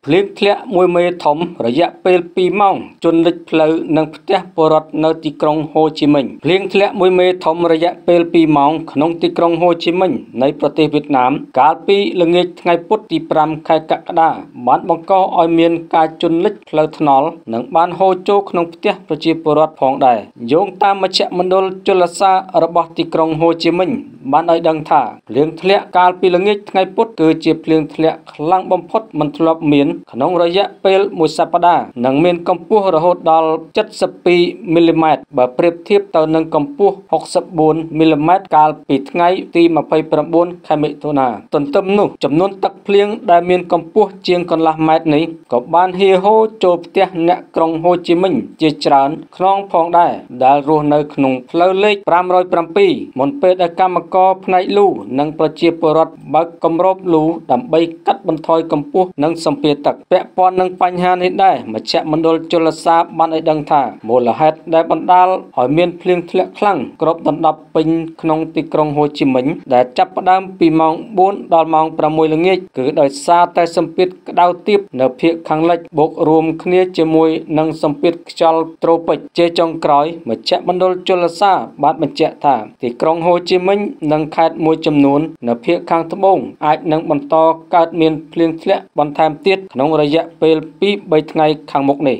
ភ្លៀងធ្លាក់មួយមេធំរយៈពេល2ម៉ោងជន់លិចផ្លូវនិងផ្ទះពលរដ្ឋនៅទីក្រុងហូជីមិញភ្លៀងធ្លាក់មួយមេធំរយៈពេល2ម៉ោងក្នុងទីក្រុងហូជីមិញនៃប្រទេសវៀតណាមកាលពីល្ងាចថ្ងៃពុធទី5ខែកក្កដាបានបង្កឲ្យមានការជន់លិចផ្លូវថ្នល់និងបានហូរចូលក្នុងផ្ទះប្រជាពលរដ្ឋផងដែរយោងតាមមជ្ឈមណ្ឌលជលសាស្ត្ររបស់ទីក្រុងហូជីមិញបានឲ្យដឹងថាភ្លៀងធ្លាក់កាលពីល្ងាចថ្ងៃពុធគឺជាភ្លៀងធ្លាក់ខ្លាំងបំផុតមិនធ្លាប់មានក្នុងរយៈពេលមួយសប្តាហ៍និងមានកម្ពស់រហូតដល់72មីលីម៉ែត្របើប្រៀបធៀបទៅនឹងកម្ពស់64មីលីម៉ែត្រកាលពីថ្ងៃទី29ខែមិថុនាទន្ទឹមនោះចំនួនទឹកភ្លៀងដែលមានកម្ពស់ជាងកន្លះម៉ែត្រនេះក៏បានហៀរហូរចូលផ្ទះអ្នកក្រុងហូជីមិញជាច្រើនខ្នងផងដែរដែលរស់នៅក្នុងផ្លូវលេខ507មុនពេលដែលកម្មករផ្នែកលូនិងប្រជាពលរដ្ឋបើកគម្របលូដើម្បីកាត់បន្ថយកម្ពស់និងសម្ពាធទឹកពាក់ព័ន្ធនឹងបញ្ហានេះដែរមជ្ឈមណ្ឌលជលសាស្ត្របានឲ្យដឹងថាមូលហេតុដែលបណ្ដាលឲ្យមានភ្លៀងធ្លាក់ខ្លាំងគ្របដណ្ដប់ពេញក្នុងទីក្រុងហូជីមិញដែលចាប់ផ្ដើមពីម៉ោង4ដល់ម៉ោង6ល្ងាចគឺដោយសារតែសម្ពាធក្តៅទាបនៅភាគខាងលិចបូករួមគ្នាជាមួយនឹងសម្ពាធខ្យល់ត្រូពិចជាចុងក្រោយមជ្ឈមណ្ឌលជលសាស្ត្របានបញ្ជាក់ថាទីក្រុងហូជីមិញនិងខេត្តមួយចំនួននៅភាគខាងត្បូងអាចនឹងបន្តកើតមានភ្លៀងធ្លាក់បន្ថែមទៀតក្នុងរយៈពេល 2-3 ថ្ងៃខាងមុខនេះ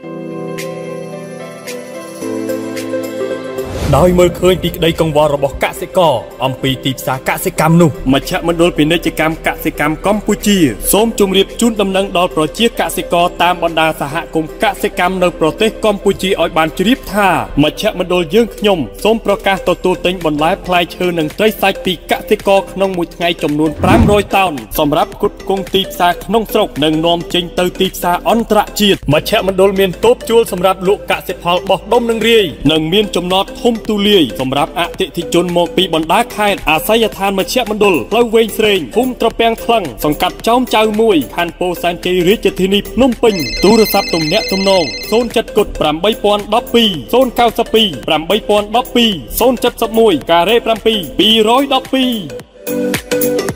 ដោយមើលឃើញពីក្តីកង្វល់របស់កសិករអំពីទីផ្សារកសិកម្មនោះមជ្ឈមណ្ឌលពាណិជ្ជកម្មកសិកម្មកម្ពុជាសូមជម្រាបជូនដំណឹងដល់ប្រជាកសិករតាមបណ្ដាសហគមន៍កសិកម្មនៅប្រទេសកម្ពុជាឲ្យបានជ្រាបថាមជ្ឈមណ្ឌលយើងខ្ញុំសូមប្រកាសទទួលទិញបន្លែផ្លែឈើនិងត្រីសាច់ពីកសិករក្នុងមួយថ្ងៃចំនួន500តោនសម្រាប់ផ្គត់ផ្គង់ទីផ្សារក្នុងស្រុកនិងនាំចេញទៅទីផ្សារអន្តរជាតិមជ្ឈមណ្ឌលមានតូបជួលសម្រាប់លក់កសិផលបោះដុំនិងរាយនិងមានចំណតធំទូលាយសម្រាប់អតិថិជនមកពីបណ្ដាខេត្តអាសយដ្ឋានមជ្ឈមណ្ឌលផ្លូវវែងស្រេងភូមិត្រពាំងថ្លឹងសង្កាត់ចោមចៅ1ខណ្ឌពោធិ៍សែនជ័យរាជធានីភ្នំពេញទូរស័ព្ទទំនាក់ទំនង070គុត8012 092 8012 071 ការ៉េ7 212